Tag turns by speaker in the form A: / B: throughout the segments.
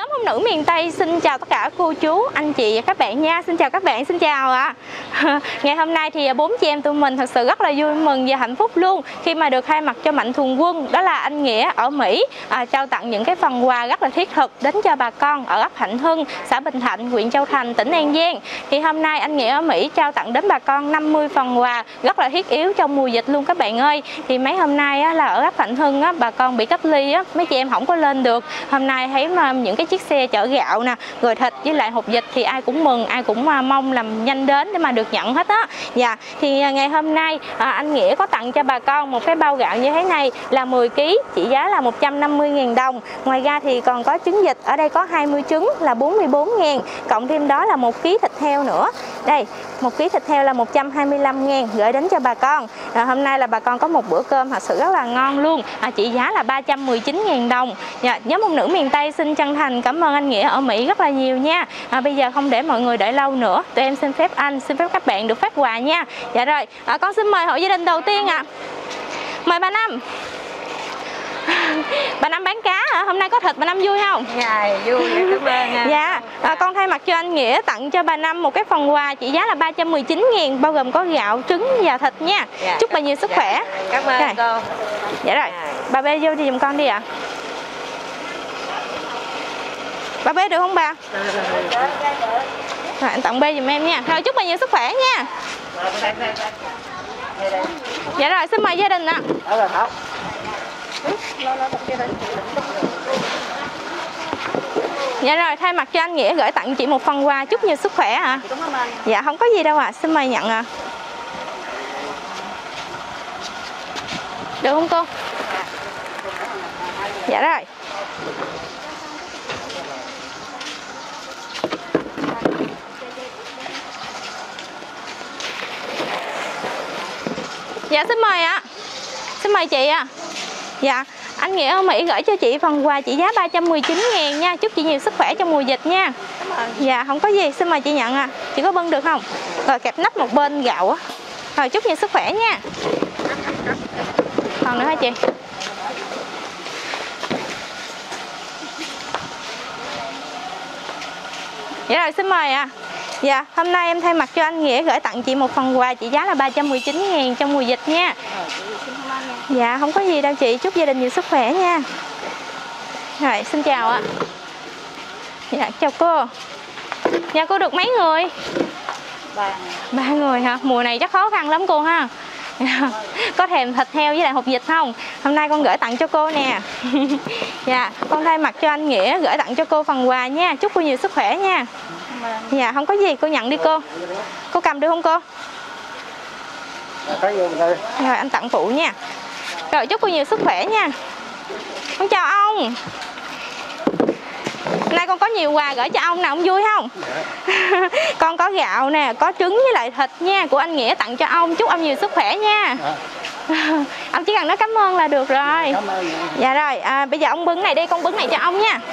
A: Nhóm Phụ Nữ Miền Tây xin chào tất cả cô chú, anh chị và các bạn nha. Xin chào các bạn, xin chào ạ. Ngày hôm nay thì bốn chị em tụi mình thật sự rất là vui mừng và hạnh phúc luôn khi mà được thay mặt cho Mạnh Thường Quân, đó là anh Nghĩa ở Mỹ, trao tặng những cái phần quà rất là thiết thực đến cho bà con ở ấp Hạnh Hưng, xã Bình Thạnh, huyện Châu Thành, tỉnh An Giang. Thì hôm nay anh Nghĩa ở Mỹ trao tặng đến bà con 50 phần quà rất là thiết yếu trong mùa dịch luôn các bạn ơi. Thì mấy hôm nay á, là ở ấp Hạnh Hưng á, bà con bị cách ly á, mấy chị em không có lên được. Hôm nay thấy mà những cái chiếc xe chở gạo nè, rồi thịt với lại hộp vịt thì ai cũng mừng, ai cũng mong làm nhanh đến để mà được nhận hết á. Dạ, thì ngày hôm nay anh Nghĩa có tặng cho bà con một cái bao gạo như thế này là 10 kg, trị giá là 150.000 đồng. Ngoài ra thì còn có trứng vịt, ở đây có 20 trứng là 44.000, cộng thêm đó là 1 kg thịt heo nữa. Đây, 1 kg thịt heo là 125.000 gửi đến cho bà con. Hôm nay là bà con có một bữa cơm thật sự rất là ngon luôn, trị giá là 319.000 đồng. Dạ, nhóm Phụ Nữ Miền Tây xin chân thành cảm ơn anh Nghĩa ở Mỹ rất là nhiều nha. Bây giờ không để mọi người đợi lâu nữa, tụi em xin phép anh, xin phép các bạn được phát quà nha. Dạ rồi, con xin mời hộ gia đình đầu tiên ạ. Mời bà Năm. Bà Năm bán cá hả? Hôm nay có thịt bà Năm vui không?
B: Dạ vui, cảm ơn.
A: Dạ, con thay mặt cho anh Nghĩa tặng cho bà Năm một cái phần quà trị giá là 319.000, bao gồm có gạo, trứng và thịt nha.
B: Dạ,
A: chúc bà nhiều sức khỏe.
B: Cảm ơn cô.
A: Dạ rồi, bà Bê vô đi giùm con đi ạ. Bà Bê được không bà? Rồi, anh tặng Bê giùm em nha. Rồi chúc bà nhiều sức khỏe nha. Dạ rồi, xin mời gia đình ạ. Dạ rồi, thay mặt cho anh Nghĩa gửi tặng chị một phần quà, chúc nhiều sức khỏe ạ. Dạ không có gì đâu ạ, xin mời nhận ạ. Được không cô? Dạ rồi. Dạ xin mời ạ. Xin mời chị ạ. Dạ, anh Nghĩa ở Mỹ gửi cho chị phần quà trị giá 319.000 nha. Chúc chị nhiều sức khỏe trong mùa dịch nha. Dạ không có gì, xin mời chị nhận ạ. Chị có bưng được không? Rồi kẹp nắp một bên gạo á. Rồi chúc nhiều sức khỏe nha. Còn nữa hả chị? Dạ rồi, xin mời ạ. Dạ, hôm nay em thay mặt cho anh Nghĩa gửi tặng chị một phần quà trị giá là 319.000 trong mùa dịch nha. Dạ, không có gì đâu chị, chúc gia đình nhiều sức khỏe nha. Rồi, xin chào ạ. Dạ, chào cô. Dạ, cô được mấy người? 3 người hả? Mùa này chắc khó khăn lắm cô ha. Có thèm thịt heo với lại hộp vịt không? Hôm nay con gửi tặng cho cô nè. Dạ, con thay mặt cho anh Nghĩa gửi tặng cho cô phần quà nha. Chúc cô nhiều sức khỏe nha. Dạ, không có gì, cô nhận đi cô. Cô cầm được không cô? Rồi, anh tặng phụ nha. Rồi, chúc cô nhiều sức khỏe nha. Con chào ông. Nay con có nhiều quà gửi cho ông nè, ông vui không? Con có gạo nè, có trứng với lại thịt nha, của anh Nghĩa tặng cho ông. Chúc ông nhiều sức khỏe nha. Ông chỉ cần nói cảm ơn là được rồi. Dạ rồi, bây giờ ông bưng này đi, con bưng này cho ông nha.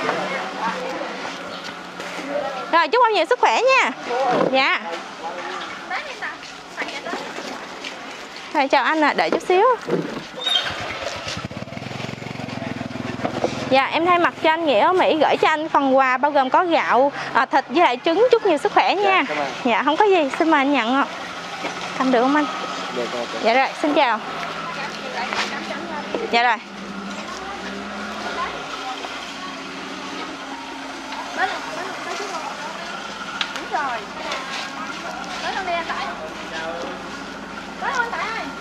A: Rồi, chúc ông nhiều sức khỏe nha. Dạ. Rồi, chào anh ạ, đợi chút xíu. Dạ, em thay mặt cho anh Nghĩa ở Mỹ gửi cho anh phần quà bao gồm có gạo, thịt với lại trứng. Chúc nhiều sức khỏe nha. Dạ, không có gì, xin mời anh nhận ạ. Cầm được không anh? Dạ rồi, xin chào. Dạ rồi. Đúng rồi. Tới đâu đi anh Tại? Tới không anh Tại ơi?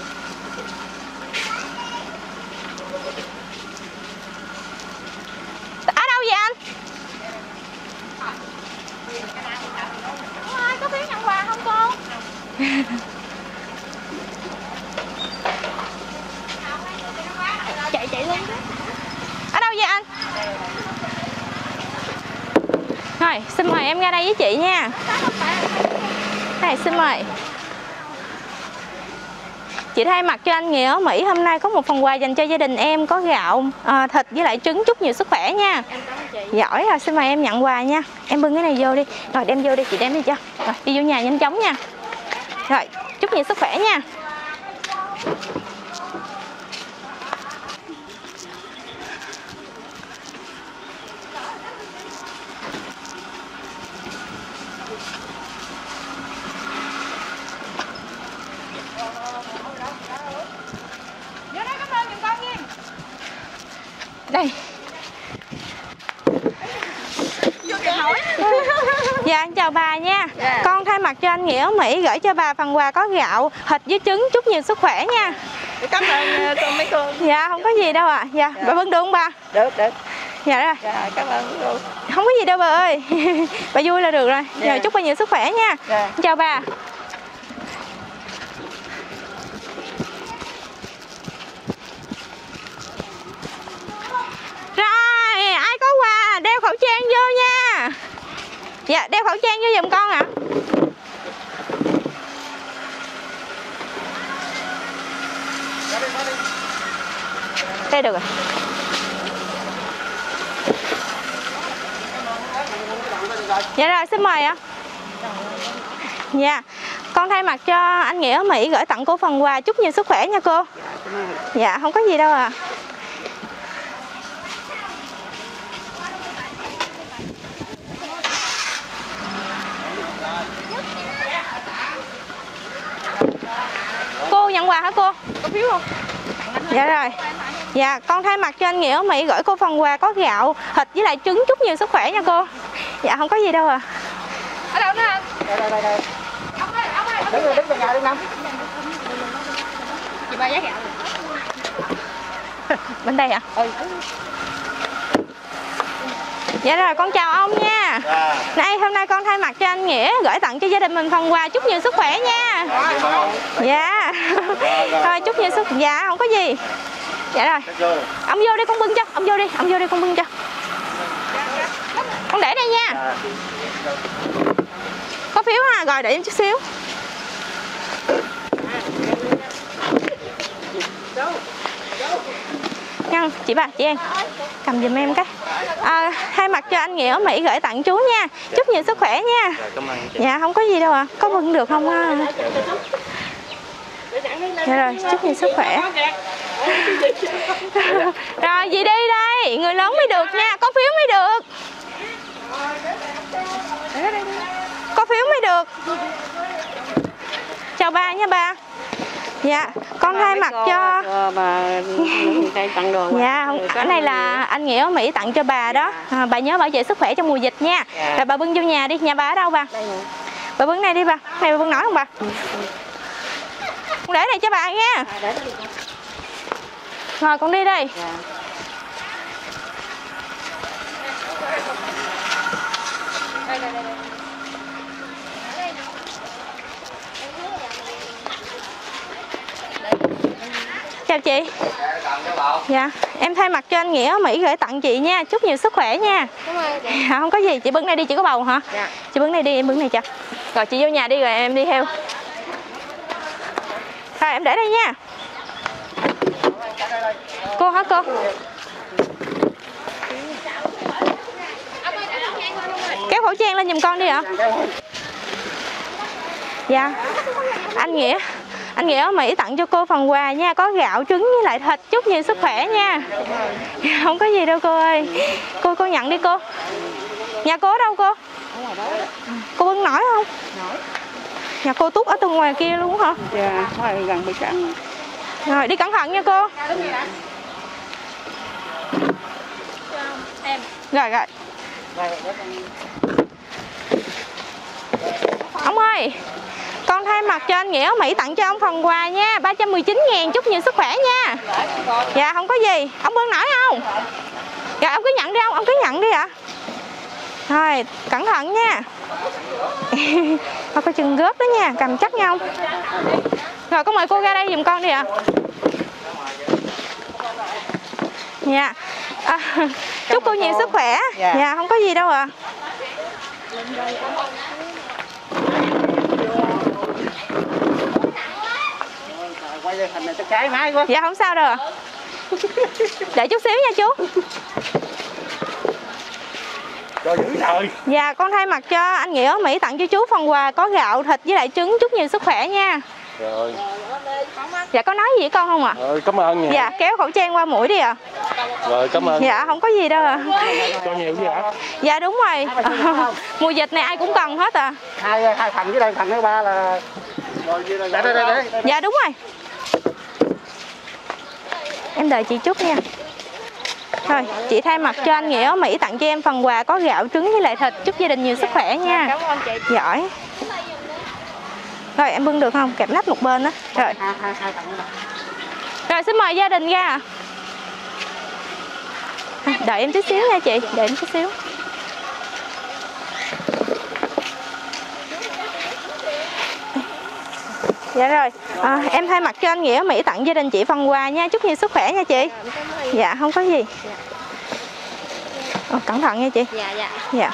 A: Ở đâu vậy anh? Ôi, có phiếu nhận quà không cô? Chạy luôn. Ở đâu vậy anh? Rồi, xin mời em ra đây với chị nha. Này, xin mời. Chị thay mặt cho anh Nghĩa ở Mỹ hôm nay có một phần quà dành cho gia đình em, có gạo, thịt với lại trứng. Chúc nhiều sức khỏe nha. Giỏi rồi, xin mời em nhận quà nha. Em bưng cái này vô đi. Rồi đem vô đi, chị đem đi cho. Rồi, đi vô nhà nhanh chóng nha. Rồi, chúc nhiều sức khỏe nha. Dạ chào bà nha.
B: Dạ.
A: Con thay mặt cho anh Nghĩa ở Mỹ gửi cho bà phần quà có gạo, thịt với trứng, chúc nhiều sức khỏe nha.
B: Cảm ơn cô mấy cô.
A: Dạ không có gì đâu ạ. Dạ, bà Vân được không bà?
B: Được.
A: Dạ rồi.
B: Dạ, cảm ơn cô.
A: Không có gì đâu bà ơi. Bà vui là được rồi.
B: Dạ.
A: Rồi chúc bà nhiều sức khỏe nha.
B: Dạ.
A: Chào bà. Rồi, ai có quà đeo khẩu trang vô nha. Dạ, đeo khẩu trang vô giùm con ạ. Đây được rồi. Dạ rồi, xin mời ạ. Dạ, con thay mặt cho anh Nghĩa ở Mỹ gửi tặng cô phần quà, chúc nhiều sức khỏe nha cô. Dạ, không có gì đâu ạ. Cô nhận quà hả cô? Có phiếu không? Dạ rồi. Dạ, con thay mặt cho anh Nghĩa ở Mỹ gửi cô phần quà có gạo, thịt với lại trứng, chúc nhiều sức khỏe nha cô. Dạ, không có gì đâu ạ.
B: Ở đâu nữa anh? Đây. Đứng về nhà đi Năm. Chị ba giá gạo.
A: Bên đây ạ? Dạ rồi, con chào ông nha. Đây, hôm nay con thay mặt cho anh Nghĩa gửi tặng cho gia đình mình phần quà, chúc nhiều sức khỏe nha. Dạ. Rồi, chúc nhiều sức. Dạ, không có gì. Dạ rồi. Ông vô đi con bưng cho. Ông vô đi con bưng cho. Con để đây nha. Có phiếu ha, rồi để em chút xíu. Nha, chị An cầm giùm em cái. Thay mặt cho anh Nghĩa ở Mỹ gửi tặng chú nha, chúc nhiều sức khỏe nha. Dạ không có gì đâu ạ. Có bưng được không á? Dạ rồi, chúc nhiều sức khỏe. Rồi dì đi đây, người lớn mới được nha, có phiếu mới được. Có phiếu mới được. Chào bà nha bà. Dạ, con thay mặt cho
B: bà tặng đồ.
A: Dạ, cái này là anh Nghĩa ở Mỹ tặng cho bà đó. Bà nhớ bảo vệ sức khỏe trong mùa dịch nha. Rồi bà bưng vô nhà đi, nhà bà ở đâu bà? Bà bưng này đi bà. Này bà bưng nổi không bà? Con để này cho bà nha. Rồi con đi đây. Chào chị. Dạ, em thay mặt cho anh Nghĩa ở Mỹ gửi tặng chị nha, chúc nhiều sức khỏe nha. Dạ, không có gì, chị bưng này đi, chị có bầu hả? Dạ. Chị bưng này đi, em bưng này cho. Rồi chị vô nhà đi rồi em đi theo. Rồi em để đây nha. Cô hả cô? Kéo khẩu trang lên giùm con đi ạ. Dạ. Anh Nghĩa ở Mỹ tặng cho cô phần quà nha, có gạo, trứng với lại thịt, chúc nhiều sức khỏe nha. Không có gì đâu cô ơi. Cô nhận đi cô. Nhà cô ở đâu cô? Cô bưng nổi không? Nhà cô Túc ở tầng ngoài kia luôn hả?
B: Dạ, gần bị sẵn.
A: Rồi đi cẩn thận nha cô. Rồi. Ông ơi, con thay mặt cho anh Nghĩa ở Mỹ tặng cho ông phần quà nha, 319.000, chúc nhiều sức khỏe nha. Dạ không có gì. Ông bưng nổi không? Dạ ông cứ nhận đi ông cứ nhận đi ạ. Rồi, cẩn thận nha. Có chừng gớp đó nha, cầm chắc nhau. Rồi con mời cô ra đây giùm con đi ạ. Dạ. Chúc cô nhiều sức khỏe. Dạ không có gì đâu ạ. Dạ không sao đâu ạ. Để chút xíu nha chú. Dạ con thay mặt cho anh Nghĩa ở Mỹ tặng cho chú phần quà có gạo, thịt với lại trứng, chúc nhiều sức khỏe nha.
C: Rồi.
A: Dạ có nói gì với con không ạ?
C: Rồi, cảm ơn nha.
A: Dạ kéo khẩu trang qua mũi đi ạ.
C: Rồi cảm ơn.
A: Dạ không có gì đâu ạ.
C: Cho nhiều gì hả?
A: Dạ đúng rồi. Mùa dịch này ai cũng cần hết à.
B: Hai phần với đây, phần thứ ba là đây.
A: Dạ đúng rồi. Em đợi chị chút nha. Rồi, chị thay mặt cho anh Nghĩa ở Mỹ tặng cho em phần quà có gạo, trứng với lại thịt. Chúc gia đình nhiều sức khỏe nha.
B: Cảm ơn chị.
A: Giỏi. Rồi em bưng được không? Kẹp nách một bên đó. Rồi. Rồi xin mời gia đình ra. Đợi em chút xíu nha chị, đợi em chút xíu. Dạ rồi, em thay mặt cho anh Nghĩa ở Mỹ tặng gia đình chị phần quà nha. Chúc nhiều sức khỏe nha chị. Dạ, không có gì. Cẩn thận nha chị.
B: Dạ, dạ.
A: Dạ.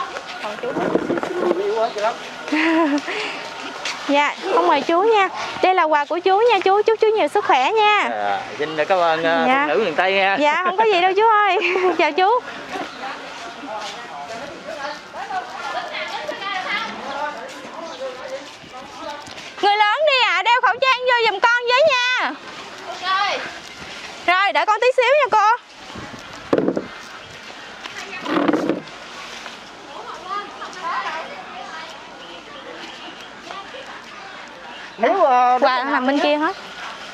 A: Dạ, không mời chú nha. Đây là quà của chú nha chú. Chúc chú nhiều sức khỏe nha.
C: Xin cảm ơn phụ nữ miền Tây nha.
A: Dạ, không có gì đâu chú ơi. Chào chú. Người lớn đi ạ, đeo khẩu trang vô giùm con với nha. Ok. Rồi, đợi con tí xíu nha cô.
B: Nếu
A: quà nằm bên kia hết.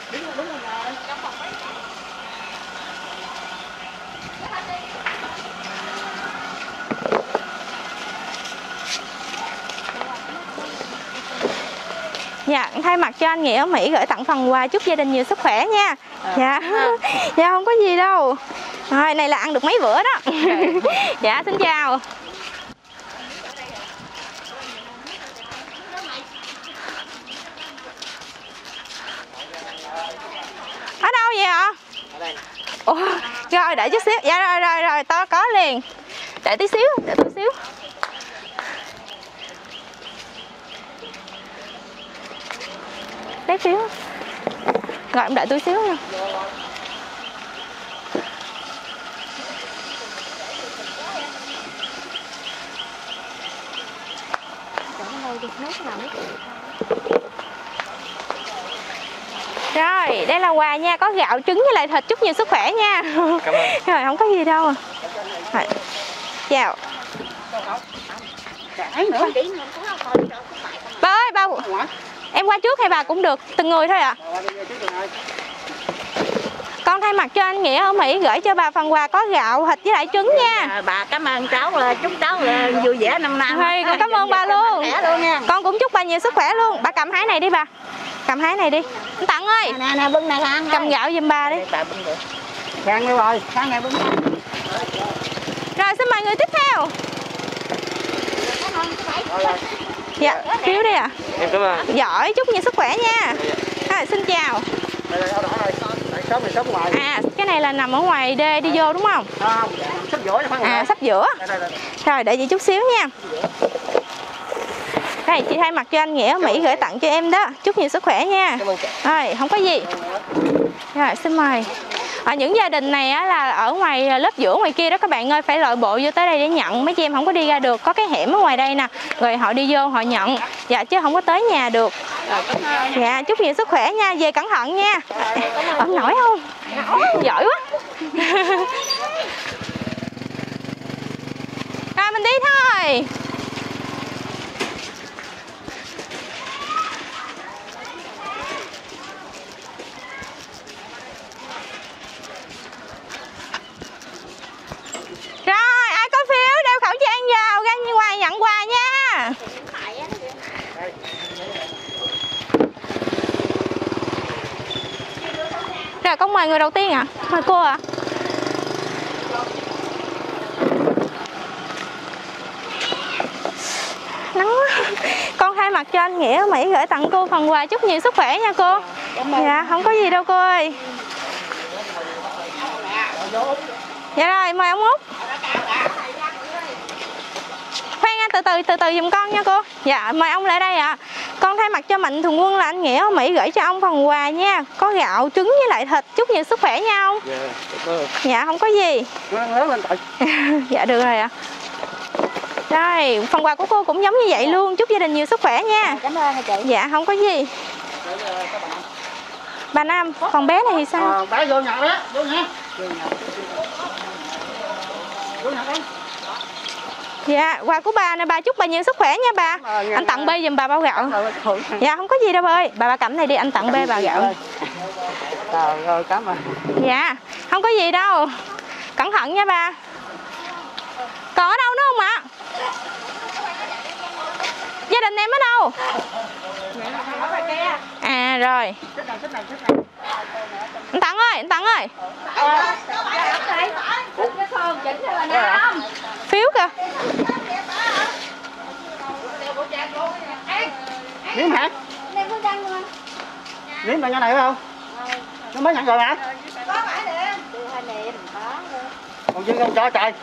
A: Dạ, thay mặt cho anh Nghĩa ở Mỹ gửi tặng phần quà, chúc gia đình nhiều sức khỏe nha. Dạ. Dạ không có gì đâu. Rồi, này là ăn được mấy bữa đó. Dạ, xin chào. Ở đâu vậy ạ? Ủa, rồi đợi chút xíu. Dạ rồi, to có liền. Đợi tí xíu, đợi tí xíu. Lấy phiếu. Rồi em đợi tôi xíu nha. Rồi, đây là quà nha, có gạo, trứng với lại thịt, chúc nhiều sức khỏe nha.
C: Cảm ơn.
A: Rồi, không có gì đâu. Rồi. Chào. Ba ơi, ba. Em qua trước hay bà cũng được, từng người thôi ạ. Con thay mặt cho anh Nghĩa ở Mỹ gửi cho bà phần quà có gạo, thịt với lại trứng nha.
B: Bà cảm ơn cháu, chúc cháu vui vẻ năm nay.
A: Thôi, con cảm ơn ba luôn. Con cũng chúc bà nhiều sức khỏe luôn. Bà cầm hái này đi bà. Cầm hái này đi. Anh Tặng ơi.
B: Nè, bưng này Khang.
A: Cầm gạo giùm bà đi.
B: Khang đi rồi, Khang này bưng.
A: Rồi xin mời người tiếp theo. Dạ, phiếu đi ạ.
C: Em cảm ơn.
A: Giỏi, chúc nhiều sức khỏe nha. Rồi, xin chào. Cái này là nằm ở ngoài đê đi vô đúng không?
B: Sắp giữa.
A: Sắp giữa. Rồi, đợi chị chút xíu nha. Đây, chị thay mặt cho anh Nghĩa ở Mỹ gửi tặng cho em đó. Chúc nhiều sức khỏe nha. Rồi, không có gì. Rồi, xin mời. Ở những gia đình này á, là ở ngoài lớp giữa ngoài kia đó các bạn ơi, phải lội bộ vô tới đây để nhận. Mấy chị em không có đi ra được, có cái hẻm ở ngoài đây nè, rồi họ đi vô họ nhận. Dạ, chứ không có tới nhà được. Dạ, chúc nhiều sức khỏe nha, về cẩn thận nha. Ổn nổi không? Giỏi quá. Rồi mình đi thôi. Rồi, ai có phiếu đeo khẩu trang vào ra ngoài nhận quà nha. Rồi con mời người đầu tiên ạ. Mời cô ạ. Nắng quá. Con thay mặt cho anh Nghĩa ở Mỹ gửi tặng cô phần quà, chúc nhiều sức khỏe nha cô. Dạ, không có gì đâu cô ơi. Dạ rồi, mời ông Út. Khoan nha, từ từ giùm con nha cô. Dạ, mời ông lại đây ạ. Con thay mặt cho Mạnh Thường Quân là anh Nghĩa ở Mỹ gửi cho ông phần quà nha. Có gạo, trứng với lại thịt, chúc nhiều sức khỏe nha ông. Dạ, không có gì. Dạ, được rồi ạ. Rồi, phần quà của cô cũng giống như vậy luôn. Chúc gia đình nhiều sức khỏe nha.
B: Cảm ơn chị.
A: Dạ, không có gì. Bà Nam, còn bé này thì sao?
B: Bé vô nhà đó, vô nha. Vô nhà con.
A: Dạ, quà của bà nè bà, chúc bà nhiều sức khỏe nha bà. Anh tặng bê giùm bà bao gạo. Dạ, không có gì đâu bà ơi. Bà cầm này đi, anh tặng bê bà gạo.
B: Rồi, cảm ơn.
A: Dạ, không có gì đâu. Cẩn thận nha ba. Còn ở đâu nữa không ạ? Gia đình em ở đâu? À rồi. Anh Tặng ơi, anh Tặng ơi. Phiếu kìa.
B: Nếm hả? Nếm là nhỏ này phải không? Nó mới nhận rồi hả? Còn chứ không cho trời.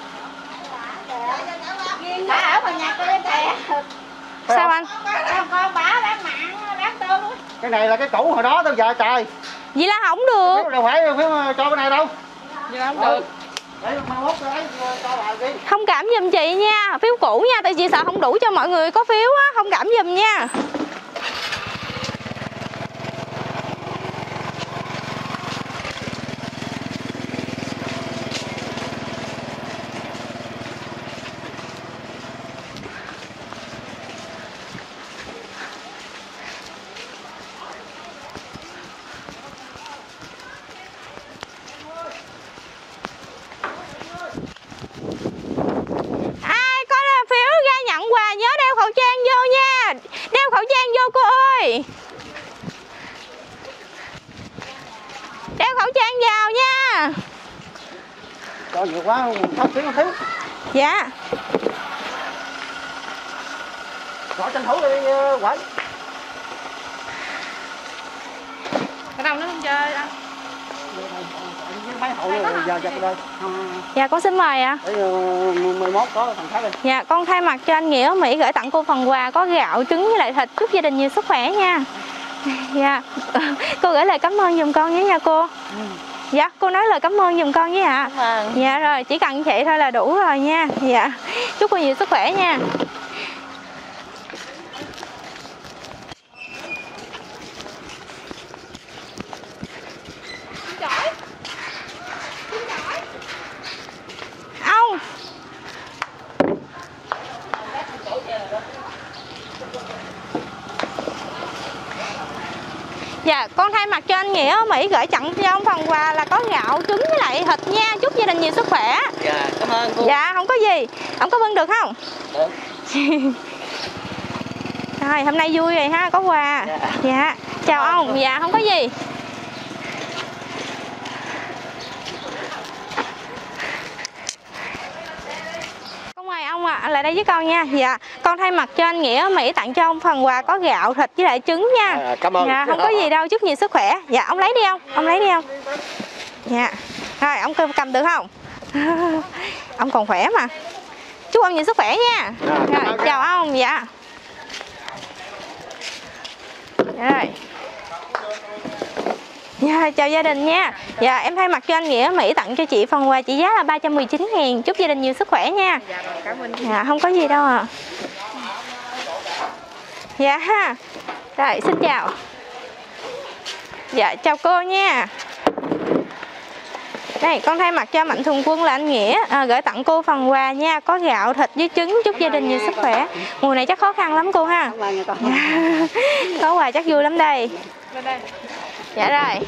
D: Ở ngoài nhà tôi kìa.
A: Sao anh?
D: Con bả bán mặn, bán tôm.
B: Cái này là cái cũ hồi đó tới giờ trời.
A: Vậy là không được.
B: Đâu phải cho cái này đâu.
C: Nhưng không được.
B: Để mai mốt lấy cho bà đi.
A: Thông cảm giùm chị nha, phiếu cũ nha, tại chị sợ không đủ cho mọi người có phiếu á, thông cảm giùm nha. Phiếu ra nhận quà nhớ đeo khẩu trang vô nha. Đeo khẩu trang vô cô ơi. Đeo khẩu trang vào nha.
B: Cho nhiều quá không thiếu.
A: Dạ.
B: Gọi tranh thủ đi quẩy.
C: Cái đâu nó không chơi anh?
B: Mấy hậu rồi giờ giật đây.
A: Dạ con xin mời ạ.
B: Để 11 có thằng khác đi.
A: Dạ con thay mặt cho anh Nghĩa ở Mỹ gửi tặng cô phần quà có gạo, trứng với lại thịt, chúc gia đình nhiều sức khỏe nha. Dạ. Cô gửi lời cảm ơn giùm con nhé nha cô. Dạ cô nói lời cảm ơn giùm con với ạ. Dạ rồi chỉ cần vậy thôi là đủ rồi nha. Dạ chúc cô nhiều sức khỏe nha. Ông. Dạ con thay mặt cho anh Nghĩa ở Mỹ gửi tặng cho ông phần quà là có gạo, trứng với lại thịt nha. Chúc gia đình nhiều sức khỏe.
C: Dạ cảm ơn cô.
A: Dạ không có gì. Ông có bưng được không?
C: Được.
A: Rồi hôm nay vui rồi ha, có quà. Dạ chào ông. Dạ không có gì. Mời ông ạ, lại đây với con nha. Dạ, con thay mặt cho anh Nghĩa ở Mỹ tặng cho ông phần quà có gạo, thịt với lại trứng nha.
B: Cảm ơn.
A: Dạ, không có gì đâu, chúc nhiều sức khỏe. Dạ, ông lấy đi không? Ông lấy đi không? Dạ. Rồi, ông cầm được không? Ông còn khỏe mà. Chúc ông nhiều sức khỏe nha. Rồi, chào ông. Dạ. Rồi. Dạ, chào gia đình nha. Dạ, em thay mặt cho anh Nghĩa ở Mỹ tặng cho chị phần quà trị giá là 319.000. Chúc gia đình nhiều sức khỏe nha.
C: Dạ, cảm ơn.
A: Dạ, không có gì đâu ạ. Dạ ha. Rồi, xin chào. Dạ, chào cô nha. Đây, con thay mặt cho Mạnh Thường Quân là anh Nghĩa gửi tặng cô phần quà nha. Có gạo, thịt với trứng, chúc gia đình nhiều sức khỏe. Mùa này chắc khó khăn lắm cô ha. Dạ. Có quà chắc vui lắm đây. Dạ rồi.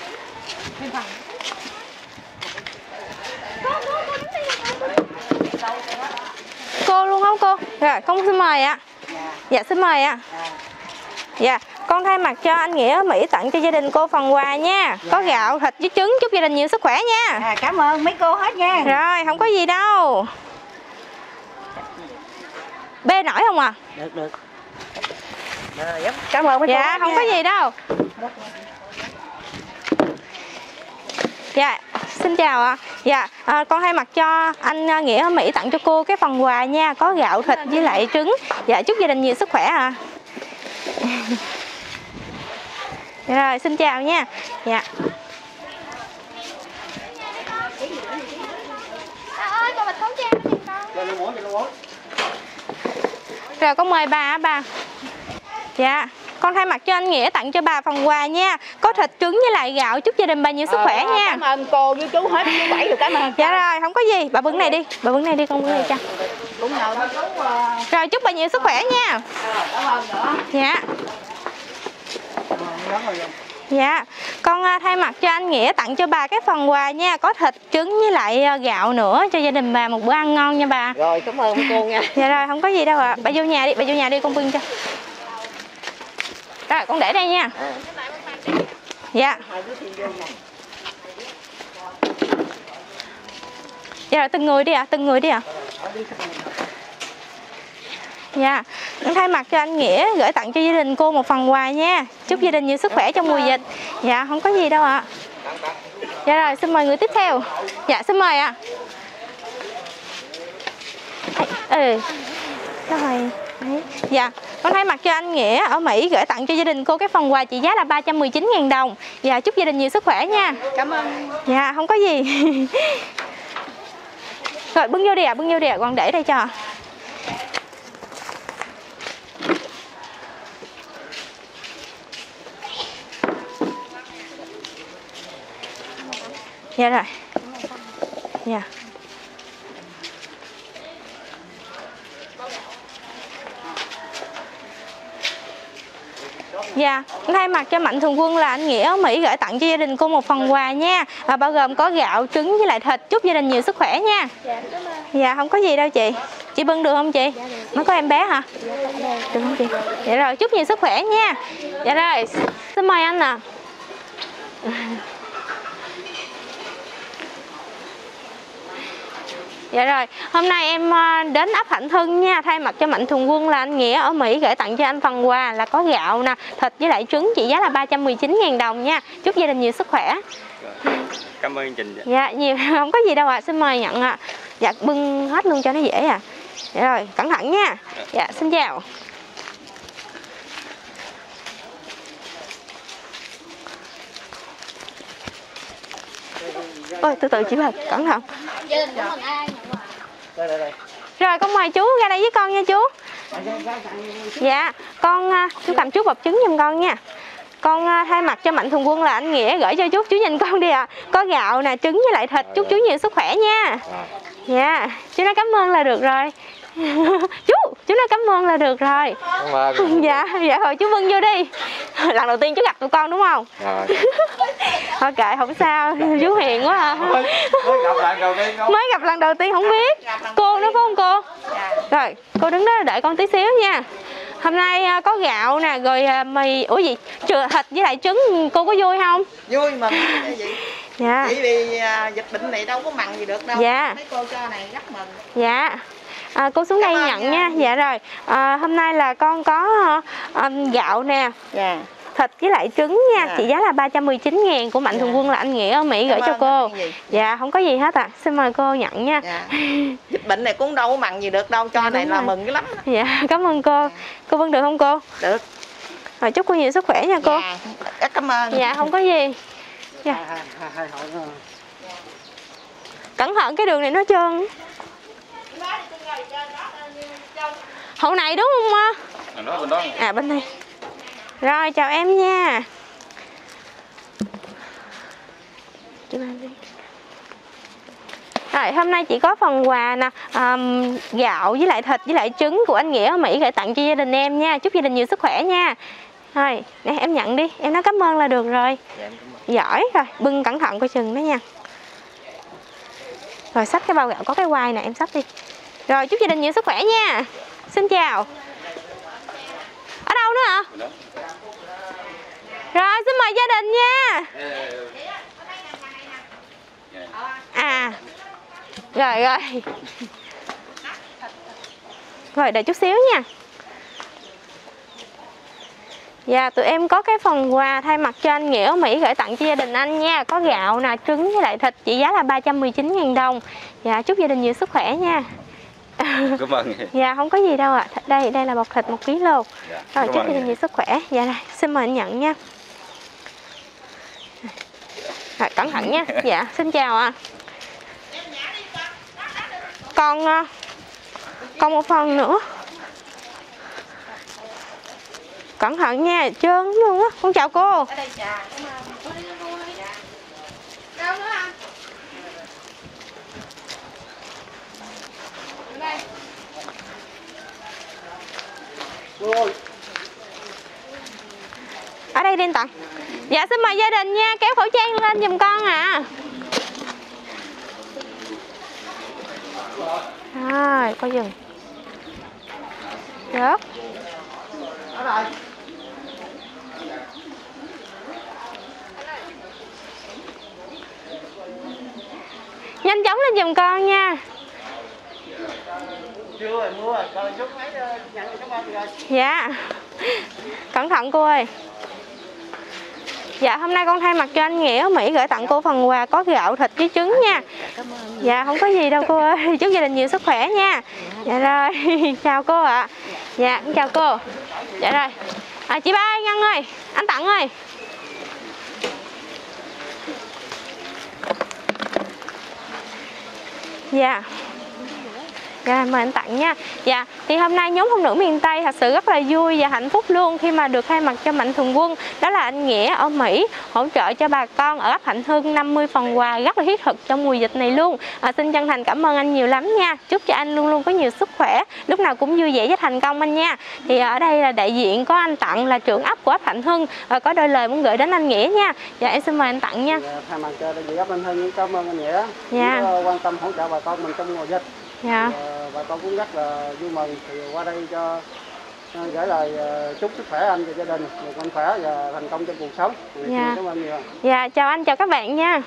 A: Cô luôn không cô? Rồi, con xin mời ạ. Dạ xin mời ạ. Dạ, con thay mặt cho anh Nghĩa ở Mỹ tặng cho gia đình cô phần quà nha. Có gạo, thịt với trứng, chúc gia đình nhiều sức khỏe nha.
D: Cảm ơn mấy cô hết nha.
A: Rồi, không có gì đâu. Bê nổi không à?
B: Được.
D: Cảm ơn mấy cô.
A: Dạ, không có gì đâu. Dạ, xin chào ạ. Dạ, con thay mặt cho anh Nghĩa ở Mỹ tặng cho cô cái phần quà nha. Có gạo, thịt với lại trứng. Dạ, chúc gia đình nhiều sức khỏe ạ. Rồi, xin chào nha. Dạ. Ơi, con bịch khẩu trang con. Rồi, con mời bà bà. Dạ. Con thay mặt cho anh Nghĩa tặng cho bà phần quà nha. Có thịt trứng với lại gạo, chúc gia đình bà nhiều sức khỏe nha.
D: Cảm ơn cô với chú hết, chú Bảy được cảm ơn.
A: Dạ rồi, không có gì. Bà bưng này đi. Bà bưng này đi, con bưng này cho.
D: Cũng nhờ chú.
A: Rồi, chúc bà nhiều sức khỏe nha.
D: Cảm ơn nữa.
A: Dạ. Dạ, con thay mặt cho anh Nghĩa tặng cho bà cái phần quà nha, có thịt, trứng với lại gạo nữa cho gia đình bà một bữa ăn ngon nha bà.
D: Rồi, cảm ơn cô nha.
A: Dạ rồi, không có gì đâu ạ. Bà vô nhà đi con bưng cho. Rồi, con để đây nha. Dạ. Dạ rồi, từng người đi ạ. Dạ, thay mặt cho anh Nghĩa gửi tặng cho gia đình cô một phần quà nha. Chúc gia đình nhiều sức khỏe trong mùa dịch. Dạ, không có gì đâu ạ. Dạ rồi, xin mời người tiếp theo. Dạ, xin mời ạ. Rồi. Đấy. Dạ, con thay mặt cho anh Nghĩa ở Mỹ gửi tặng cho gia đình cô cái phần quà trị giá là 319.000 đồng. Dạ, chúc gia đình nhiều sức khỏe nha.
D: Cảm ơn.
A: Dạ, không có gì. Rồi, bưng vô đi ạ, con để đây cho. Dạ rồi. Dạ. Dạ, thay mặt cho Mạnh Thường Quân là anh Nghĩa ở Mỹ gửi tặng cho gia đình cô một phần quà nha, bao gồm có gạo, trứng với lại thịt. Chúc gia đình nhiều sức khỏe nha.
D: Dạ, cảm ơn.
A: Dạ, không có gì đâu chị. Chị bưng được không chị? Mới có em bé hả? Được không chị? Dạ rồi, chúc nhiều sức khỏe nha. Dạ rồi, xin mời anh ạ. Dạ rồi, hôm nay em đến ấp Hạnh Hưng nha, thay mặt cho Mạnh Thường Quân là anh Nghĩa ở Mỹ gửi tặng cho anh phần quà là có gạo nè, thịt với lại trứng trị giá là 319.000 đồng nha. Chúc gia đình nhiều sức khỏe.
E: Cảm ơn Trình.
A: Dạ, nhiều không có gì đâu ạ, xin mời nhận ạ. Dạ, bưng hết luôn cho nó dễ à. Dạ rồi, cẩn thận nha. Dạ, xin chào. Ôi, từ từ chị Bạch, cẩn thận. Rồi, con mời chú ra đây với con nha chú. Dạ, con chú cầm chút bọc trứng giùm con nha. Con thay mặt cho Mạnh Thường Quân là anh Nghĩa gửi cho chú nhìn con đi ạ. Có gạo nè, trứng với lại thịt, chúc chú nhiều sức khỏe nha. Dạ, chú nói cảm ơn là được rồi. chú nói cảm ơn là được rồi. Dạ rồi chú bưng vô đi. Lần đầu tiên chú gặp tụi con đúng không? Thôi kệ không sao, chú hiền quá à. Mới gặp lần đầu tiên không biết. Cô nữa phải không cô? Rồi cô đứng đó đợi con tí xíu nha. Hôm nay có gạo nè, rồi mì, thịt với lại trứng, cô có vui không?
D: Vui mừng vậy.
A: Dạ.
D: Chỉ vì dịch bệnh này đâu có mặn gì được đâu.
A: Dạ.
D: Mấy cô cho này rất mừng.
A: Dạ. Cô xuống đây nhận nha. Dạ rồi. Hôm nay là con có gạo nè. Dạ. Thịt với lại trứng nha. Trị giá là 319.000 của Mạnh Thường Quân là anh Nghĩa ở Mỹ gửi cho cô. Dạ, không có gì hết ạ. Xin mời cô nhận nha.
D: Dịch bệnh này cũng đâu có mặn gì được đâu, cho này là mừng cái lắm.
A: Dạ, cảm ơn cô. Cô vâng được không cô?
D: Được.
A: Rồi chúc cô nhiều sức khỏe nha cô.
D: Dạ, cảm ơn.
A: Dạ, không có gì. Dạ. Cẩn thận cái đường này nó trơn. Hậu này đúng không? Bên đây. Rồi chào em nha. Rồi hôm nay chị có phần quà nè, gạo với lại thịt với lại trứng của anh Nghĩa ở Mỹ gửi tặng cho gia đình em nha. Chúc gia đình nhiều sức khỏe nha. Rồi, nè em nhận đi, em nói cảm ơn là được rồi. Giỏi rồi, bưng cẩn thận coi chừng đó nha. Rồi xách cái bao gạo có cái quai nè, em xách đi. Rồi chúc gia đình nhiều sức khỏe nha. Xin chào. Ở đâu nữa hả? Rồi xin mời gia đình nha. Rồi. Rồi đợi chút xíu nha. Dạ, tụi em có cái phần quà thay mặt cho anh Nghĩa ở Mỹ gửi tặng cho gia đình anh nha. Có gạo nè, trứng với lại thịt trị giá là 319.000 đồng. Dạ, chúc gia đình nhiều sức khỏe nha.
E: Cảm ơn.
A: Dạ, không có gì đâu ạ. Đây là bọc thịt 1 kg. Rồi, chúc gia đình nhiều sức khỏe. Dạ này, xin mời anh nhận nha. Rồi, cẩn thận nha. Dạ, xin chào ạ. Còn một phần nữa. Cẩn thận nha, trơn luôn á. Con chào cô. Ở đây đi anh Tặng. Dạ xin mời gia đình nha, kéo khẩu trang lên giùm con ạ. Rồi, coi dừng. Rớt. Nhanh chóng lên giùm con nha.
B: Chưa rồi, mua rồi, rồi xuống máy nhận cảm ơn rồi.
A: Dạ. Cẩn thận cô ơi. Dạ hôm nay con thay mặt cho anh Nghĩa ở Mỹ gửi tặng cô phần quà có gạo, thịt với trứng nha. Dạ không có gì đâu cô ơi. Chúc gia đình nhiều sức khỏe nha. Dạ rồi. Chào cô ạ. Dạ chào cô. Dạ rồi. Chị Ba ơi, Ngân ơi, anh Tặng ơi. Dạ. Dạ, mời anh Tặng nha. Dạ, thì hôm nay nhóm phụ nữ miền Tây thật sự rất là vui và hạnh phúc luôn khi mà được thay mặt cho Mạnh Thường Quân, đó là anh Nghĩa ở Mỹ, hỗ trợ cho bà con ở ấp Hạnh Hưng 50 phần quà rất là thiết thực trong mùa dịch này luôn. Xin chân thành cảm ơn anh nhiều lắm nha. Chúc cho anh luôn luôn có nhiều sức khỏe, lúc nào cũng vui vẻ và thành công anh nha. Thì ở đây là đại diện có anh Tặng là trưởng ấp của ấp Hạnh Hưng, có đôi lời muốn gửi đến anh Nghĩa nha. Dạ em xin mời anh Tặng nha.
B: Thay mặt cho đại diện ấp Hạnh Hưng cảm ơn anh Nghĩa.
A: Dạ.
B: Quan tâm hỗ trợ bà con mình trong mùa dịch.
A: Dạ.
B: Bà con cũng rất là vui mừng, thì qua đây cho gửi lời chúc sức khỏe anh và gia đình, mạnh khỏe và thành công trong cuộc sống.
A: Dạ.
B: Cảm ơn nhiều.
A: Dạ chào anh, chào các bạn nha.